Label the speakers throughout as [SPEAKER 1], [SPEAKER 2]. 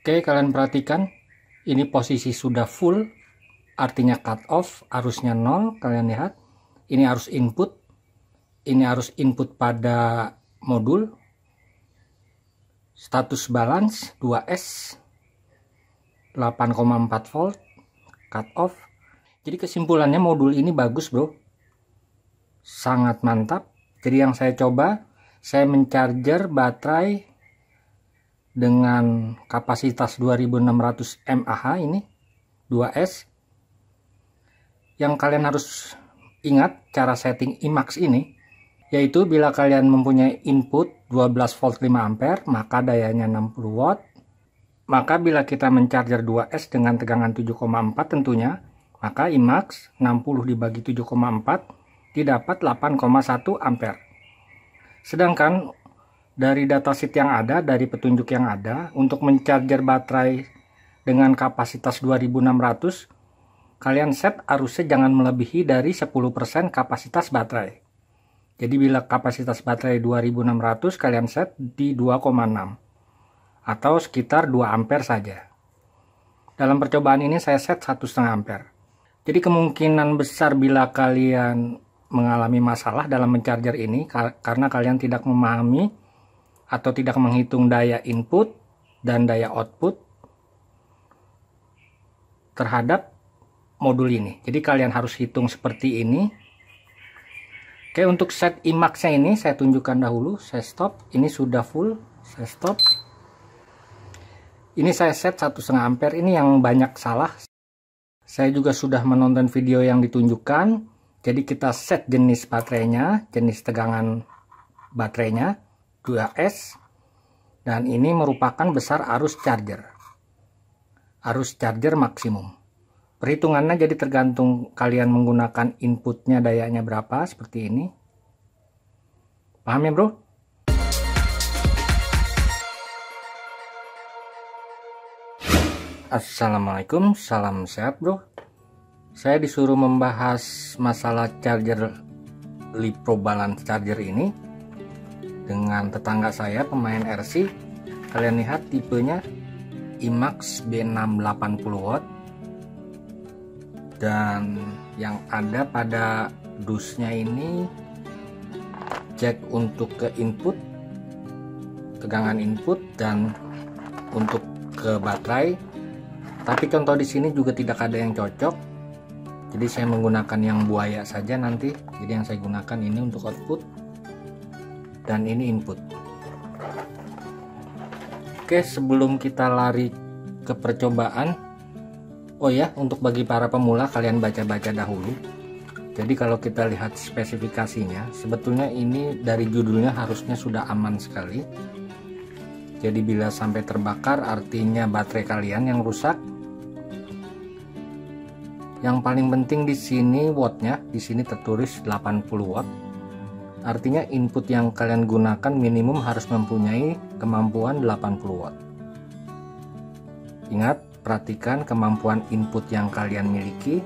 [SPEAKER 1] Oke, kalian perhatikan, ini posisi sudah full, artinya cut off, arusnya 0, kalian lihat. Ini arus input, ini arus input pada modul. Status balance 2S, 8,4 volt, cut off. Jadi kesimpulannya modul ini bagus bro, sangat mantap. Jadi yang saya coba, saya mencharger baterai dengan kapasitas 2600 mAh ini 2S. Yang kalian harus ingat cara setting IMAX ini, yaitu bila kalian mempunyai input 12 volt 5 ampere, maka dayanya 60 watt. Maka bila kita mencharger 2S dengan tegangan 7,4 tentunya, maka IMAX 60 dibagi 7,4 didapat 8,1 ampere. Sedangkan dari datasheet yang ada, dari petunjuk yang ada, untuk mencharger baterai dengan kapasitas 2600, kalian set arusnya jangan melebihi dari 10% kapasitas baterai. Jadi bila kapasitas baterai 2600, kalian set di 2,6 atau sekitar 2 ampere saja. Dalam percobaan ini saya set 1,5 ampere. Jadi kemungkinan besar bila kalian mengalami masalah dalam mencharger ini karena kalian tidak memahami atau tidak menghitung daya input dan daya output terhadap modul ini. Jadi kalian harus hitung seperti ini. Oke, untuk set IMAX-nya ini saya tunjukkan dahulu. Saya stop, ini sudah full, saya stop. Ini saya set 1,5 ampere, ini yang banyak salah. Saya juga sudah menonton video yang ditunjukkan. Jadi kita set jenis baterainya, jenis tegangan baterainya 2S, dan ini merupakan besar arus charger maksimum. Perhitungannya jadi tergantung kalian menggunakan inputnya dayanya berapa, seperti ini. Paham ya bro? Assalamualaikum, salam sehat bro. Saya disuruh membahas masalah charger LiPro balance charger ini dengan tetangga saya pemain RC. Kalian lihat tipenya IMAX B680 watt, dan yang ada pada dusnya ini jack untuk ke input, tegangan input, dan untuk ke baterai. Tapi contoh di sini juga tidak ada yang cocok, jadi saya menggunakan yang buaya saja nanti. Jadi yang saya gunakan ini untuk output dan ini input. Oke, sebelum kita lari ke percobaan, oh ya, untuk bagi para pemula kalian baca-baca dahulu. Jadi kalau kita lihat spesifikasinya, sebetulnya ini dari judulnya harusnya sudah aman sekali. Jadi bila sampai terbakar artinya baterai kalian yang rusak. Yang paling penting di sini wattnya, di sini tertulis 80 watt. Artinya input yang kalian gunakan minimum harus mempunyai kemampuan 80 watt. Ingat, perhatikan kemampuan input yang kalian miliki.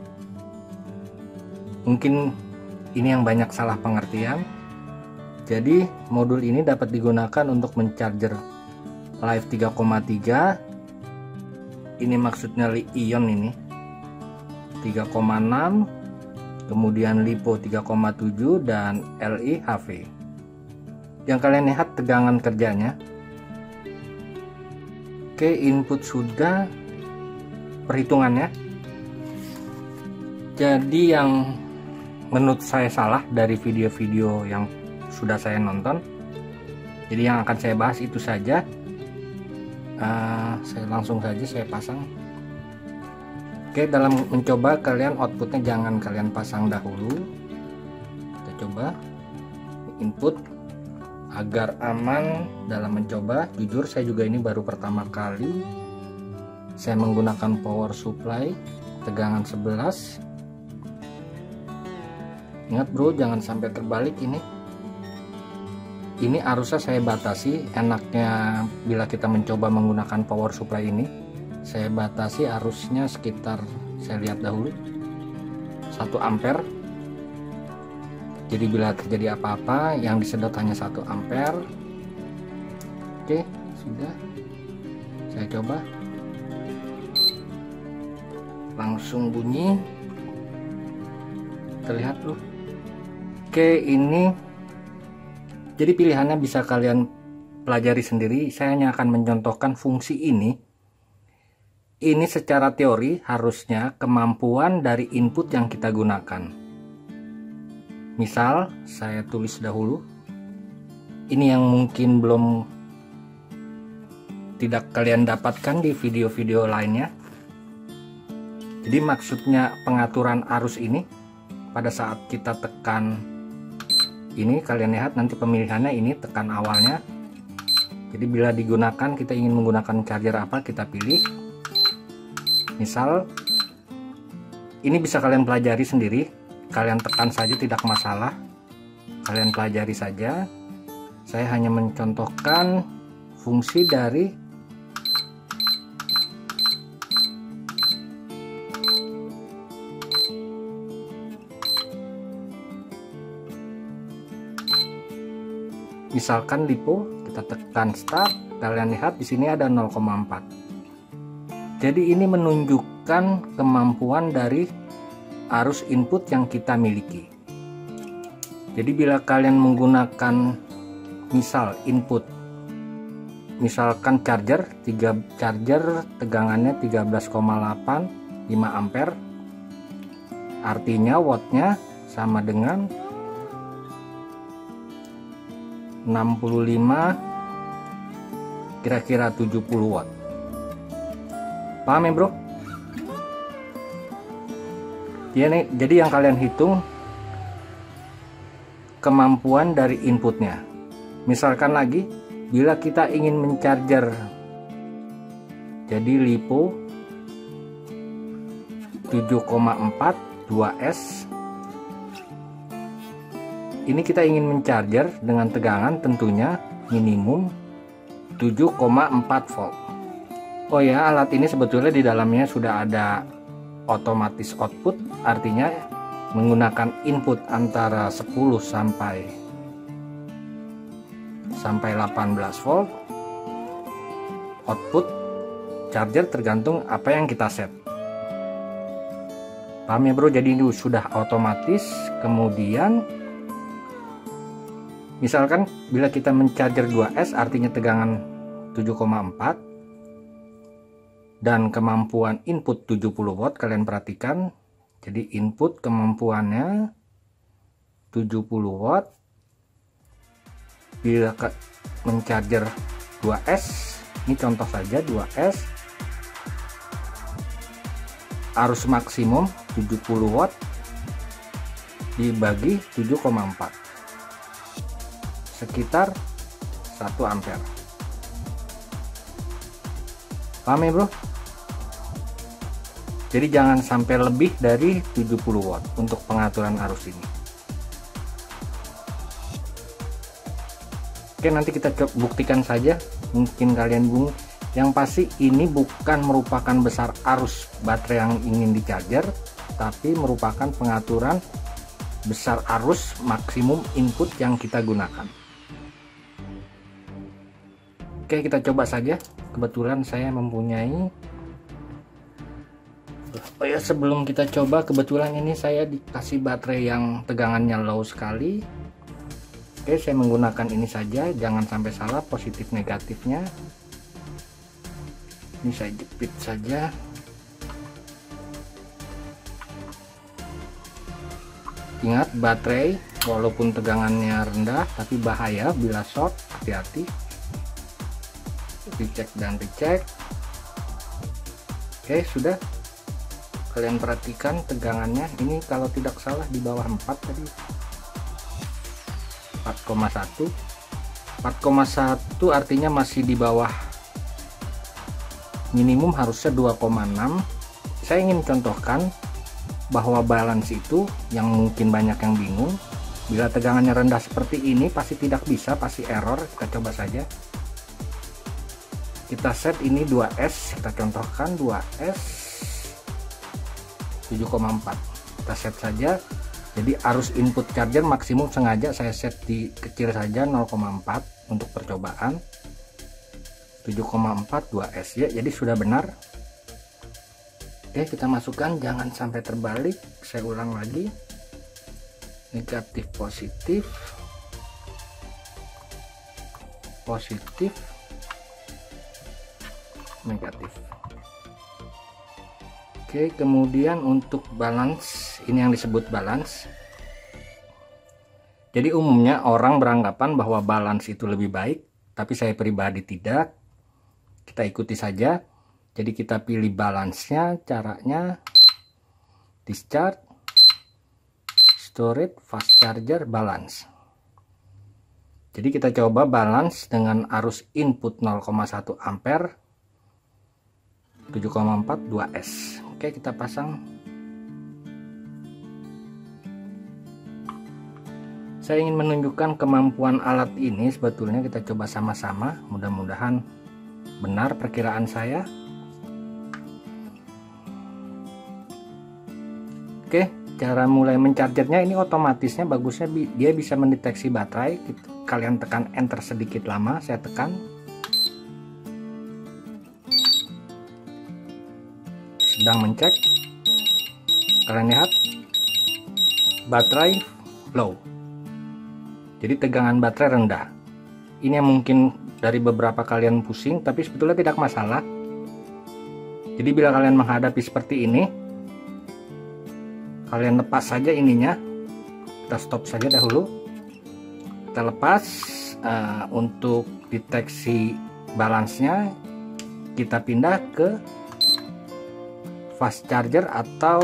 [SPEAKER 1] Mungkin ini yang banyak salah pengertian. Jadi modul ini dapat digunakan untuk mencharger Live 3,3. Ini maksudnya Li-ion ini 3,6, kemudian LiPo 3,7 dan Li-HV. Yang kalian lihat tegangan kerjanya. Oke, input sudah, perhitungannya. Jadi yang menurut saya salah dari video-video yang sudah saya nonton, jadi yang akan saya bahas itu saja. Saya langsung saja saya pasang. Oke, dalam mencoba kalian outputnya jangan kalian pasang dahulu. Kita coba input agar aman dalam mencoba. Jujur saya juga ini baru pertama kali. Saya menggunakan power supply tegangan 11. Ingat bro, jangan sampai terbalik ini. Ini arusnya saya batasi. Enaknya bila kita mencoba menggunakan power supply ini, saya batasi arusnya sekitar, saya lihat dahulu, 1 ampere. Jadi bila terjadi apa-apa yang disedot hanya 1 ampere. Oke, sudah. Saya coba, langsung bunyi, terlihat loh. Oke, ini jadi pilihannya bisa kalian pelajari sendiri. Saya hanya akan mencontohkan fungsi ini. Ini secara teori harusnya kemampuan dari input yang kita gunakan. Misal saya tulis dahulu, ini yang mungkin belum tidak kalian dapatkan di video-video lainnya. Jadi maksudnya pengaturan arus ini, pada saat kita tekan ini, kalian lihat nanti pemilihannya ini, tekan awalnya. Jadi bila digunakan, kita ingin menggunakan charger apa, kita pilih. Misal ini bisa kalian pelajari sendiri, kalian tekan saja, tidak masalah, kalian pelajari saja. Saya hanya mencontohkan fungsi dari misalkan LiPo, kita tekan start, kalian lihat di sini ada 0,4. Jadi ini menunjukkan kemampuan dari arus input yang kita miliki. Jadi bila kalian menggunakan misal input, misalkan charger tegangannya 13,8 5 ampere, artinya wattnya sama dengan 65, kira-kira 70 watt. Paham ya bro? Jadi yang kalian hitung kemampuan dari inputnya. Misalkan lagi, bila kita ingin mencharger, jadi LiPo 7,4 2S, ini kita ingin mencharger dengan tegangan tentunya minimum 7,4 volt. Oh ya, alat ini sebetulnya di dalamnya sudah ada otomatis output, artinya menggunakan input antara 10 sampai 18 volt. Output charger tergantung apa yang kita set. Paham ya bro? Jadi ini sudah otomatis. Kemudian misalkan bila kita mencharger 2S, artinya tegangan 7,4 dan kemampuan input 70 watt, kalian perhatikan. Jadi input kemampuannya 70 watt. Bila mencharger 2S, ini contoh saja 2S, arus maksimum 70 watt dibagi 7,4, sekitar 1 ampere. Paham ya bro? Jadi jangan sampai lebih dari 70 watt untuk pengaturan arus ini. Oke, nanti kita buktikan saja. Mungkin kalian bingung. Yang pasti ini bukan merupakan besar arus baterai yang ingin di-charger, tapi merupakan pengaturan besar arus maksimum input yang kita gunakan. Oke, kita coba saja. Kebetulan saya mempunyai, oh ya, sebelum kita coba, kebetulan ini saya dikasih baterai yang tegangannya low sekali. Oke, saya menggunakan ini saja, jangan sampai salah positif negatifnya. Ini saya jepit saja. Ingat, baterai walaupun tegangannya rendah tapi bahaya bila short, hati-hati. Dicek dan dicek. Oke, sudah. Kalian perhatikan tegangannya, ini kalau tidak salah di bawah 4 tadi, 4,1. 4,1 artinya masih di bawah minimum, harusnya 2,6. Saya ingin contohkan bahwa balance itu yang mungkin banyak yang bingung. Bila tegangannya rendah seperti ini pasti tidak bisa, pasti error. Kita coba saja. Kita set ini 2S, kita contohkan 2S 7,4. Kita set saja. Jadi arus input charger maksimum sengaja saya set di kecil saja, 0,4 untuk percobaan. 7,4 2S ya, jadi sudah benar. Oke, kita masukkan, jangan sampai terbalik. Saya ulang lagi, negatif positif, positif negatif. Oke, kemudian untuk balance, ini yang disebut balance. Jadi umumnya orang beranggapan bahwa balance itu lebih baik, tapi saya pribadi tidak. Kita ikuti saja. Jadi kita pilih balance-nya, caranya discharge, storage, fast charger, balance. Jadi kita coba balance dengan arus input 0,1 ampere 7,4 2S. Oke, kita pasang. Saya ingin menunjukkan kemampuan alat ini. Sebetulnya kita coba sama-sama, mudah-mudahan benar perkiraan saya. Oke, cara mulai mencargernya ini otomatisnya bagusnya dia bisa mendeteksi baterai. Kalian tekan enter sedikit lama, saya tekan. Sedang mencek. Kalian lihat baterai low. Jadi tegangan baterai rendah. Ini yang mungkin dari beberapa kalian pusing, tapi sebetulnya tidak masalah. Jadi bila kalian menghadapi seperti ini, kalian lepas saja ininya. Kita stop saja dahulu. Kita lepas. Untuk deteksi balance-nya kita pindah ke fast charger atau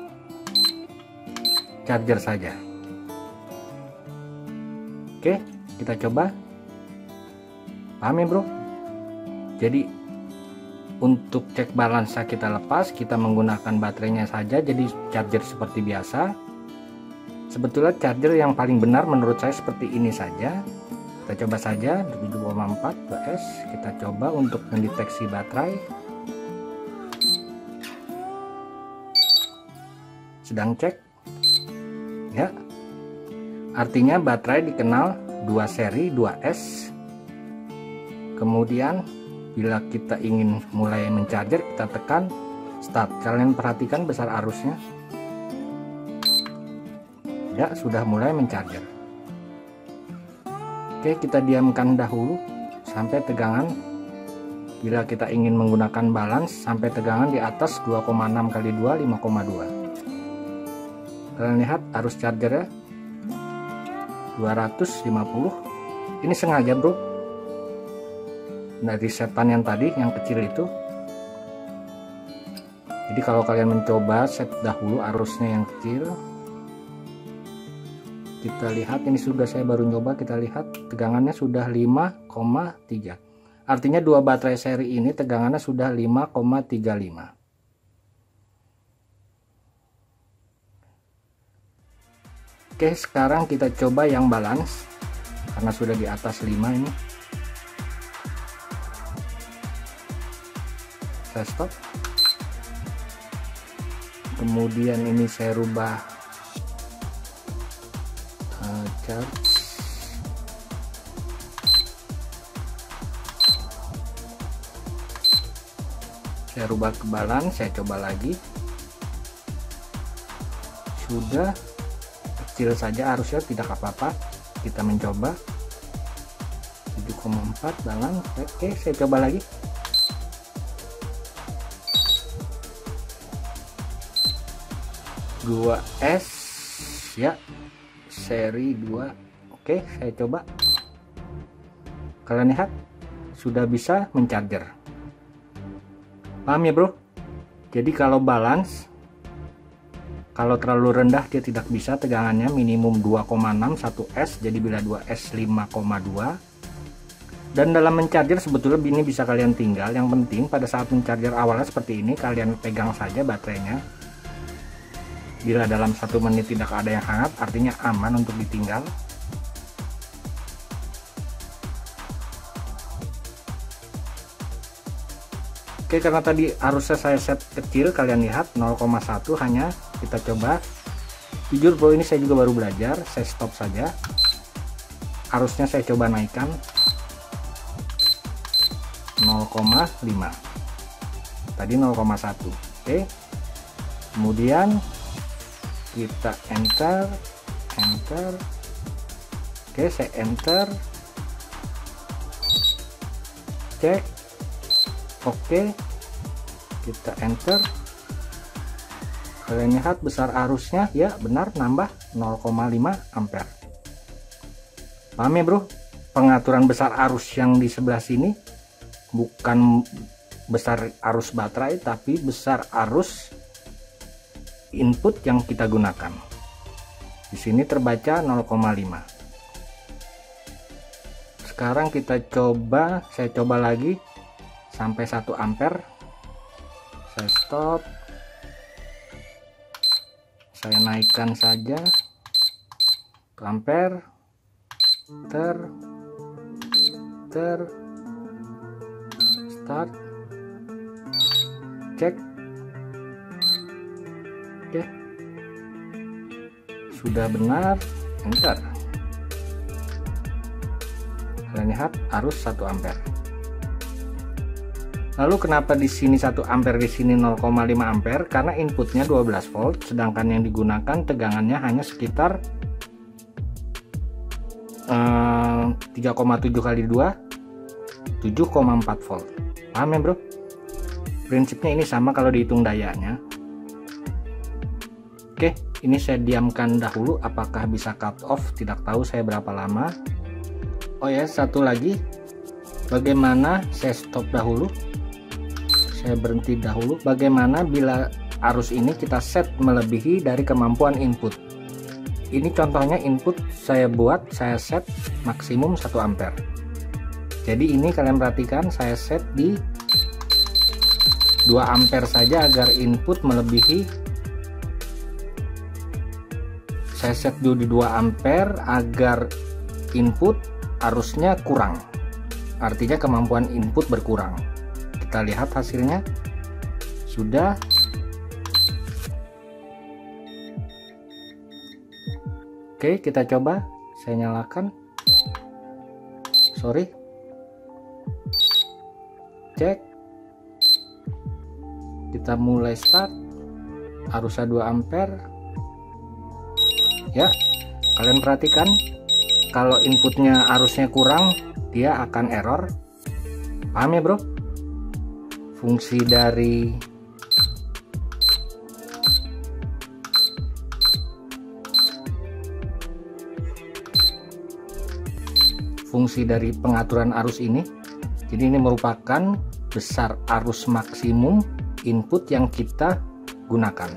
[SPEAKER 1] charger saja. Oke, kita coba. Paham ya bro? Jadi untuk cek balance kita lepas, kita menggunakan baterainya saja, jadi charger seperti biasa. Sebetulnya charger yang paling benar menurut saya seperti ini saja. Kita coba saja 7,4 2S. Kita coba untuk mendeteksi baterai. Sedang cek ya, artinya baterai dikenal 2 seri 2S. Kemudian bila kita ingin mulai mencarger, kita tekan start. Kalian perhatikan besar arusnya ya, sudah mulai mencarger. Oke, kita diamkan dahulu sampai tegangan, bila kita ingin menggunakan balance, sampai tegangan di atas 2,6 kali 2 5,2. Kalian lihat arus chargernya 250. Ini sengaja bro, dari setan yang tadi yang kecil itu. Jadi kalau kalian mencoba set dahulu arusnya yang kecil, kita lihat ini sudah, saya baru nyoba, kita lihat tegangannya sudah 5,3. Artinya dua baterai seri ini tegangannya sudah 5,35. Oke, sekarang kita coba yang balance karena sudah di atas 5 ini. Saya stop. Kemudian ini saya rubah charge. Saya rubah ke balance, saya coba lagi. Sudah kecil saja arusnya, tidak apa-apa. Kita mencoba 7,4 balance. Oke, saya coba lagi. Dua S ya, seri 2. Oke, saya coba. Kalian lihat sudah bisa mencarger. Paham ya bro? Jadi kalau balance, kalau terlalu rendah dia tidak bisa, tegangannya minimum 2,6 1S, jadi bila 2S 5,2. Dan dalam mencarger sebetulnya ini bisa kalian tinggal. Yang penting pada saat mencarger awalnya seperti ini, kalian pegang saja baterainya. Bila dalam 1 menit tidak ada yang hangat, artinya aman untuk ditinggal. Oke, karena tadi arusnya saya set kecil, kalian lihat 0,1 hanya. Kita coba. Jujur bro, ini saya juga baru belajar. Saya stop saja. Arusnya saya coba naikkan. 0,5, tadi 0,1. Oke, kemudian kita enter. Oke, saya enter, cek. Oke, kita enter. Kalian lihat besar arusnya, ya benar, nambah 0,5 ampere. Paham ya bro? Pengaturan besar arus yang di sebelah sini bukan besar arus baterai, tapi besar arus input yang kita gunakan. Di sini terbaca 0,5. Sekarang kita coba, saya coba lagi sampai 1 ampere. Saya stop. Saya naikkan saja ke ampere. Start, cek. Oke, sudah benar, enter. Kalian lihat arus 1 ampere. Lalu kenapa di sini 1 ampere, di sini 0,5 ampere? Karena inputnya 12 volt, sedangkan yang digunakan tegangannya hanya sekitar 3,7 kali 2, 7,4 volt. Paham ya bro? Prinsipnya ini sama kalau dihitung dayanya. Oke, ini saya diamkan dahulu. Apakah bisa cut off? Tidak tahu saya berapa lama. Oh ya, satu lagi. Bagaimana saya stop dahulu? Saya berhenti dahulu. Bagaimana bila arus ini kita set melebihi dari kemampuan input? Ini contohnya input saya buat, saya set maksimum 1 ampere. Jadi ini kalian perhatikan, saya set di 2 ampere saja agar input melebihi. Saya set dulu di 2 ampere agar input arusnya kurang. Artinya kemampuan input berkurang. Kita lihat hasilnya. Sudah. Oke, kita coba. Saya nyalakan. Sorry. Cek. Kita mulai start. Arusnya 2 ampere. Ya, kalian perhatikan. Kalau inputnya arusnya kurang, dia akan error. Paham ya bro? Fungsi dari pengaturan arus ini. Jadi ini merupakan besar arus maksimum input yang kita gunakan.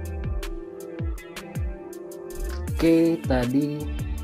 [SPEAKER 1] Oke, tadi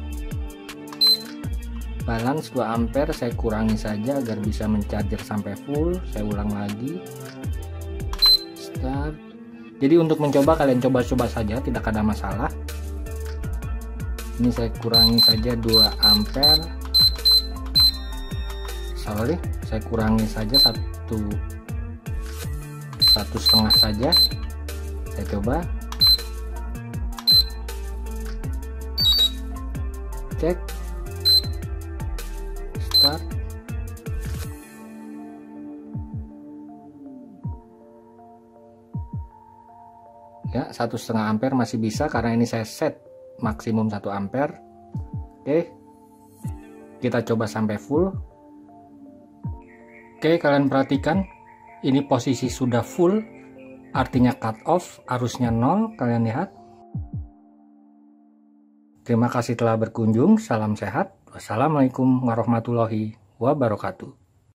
[SPEAKER 1] balance 2 ampere saya kurangi saja agar bisa mencharger sampai full. Saya ulang lagi. Start. Jadi untuk mencoba kalian coba-coba saja, tidak ada masalah. Ini saya kurangi saja 2 ampere. Sorry, saya kurangi saja 1,5 saja. Saya coba. Cek. Start. Ya, 1,5 ampere masih bisa karena ini saya set maksimum 1 ampere. Oke, kita coba sampai full. Oke, kalian perhatikan ini posisi sudah full, artinya cut off, arusnya 0. Kalian lihat. Terima kasih telah berkunjung. Salam sehat. Wassalamualaikum warahmatullahi wabarakatuh.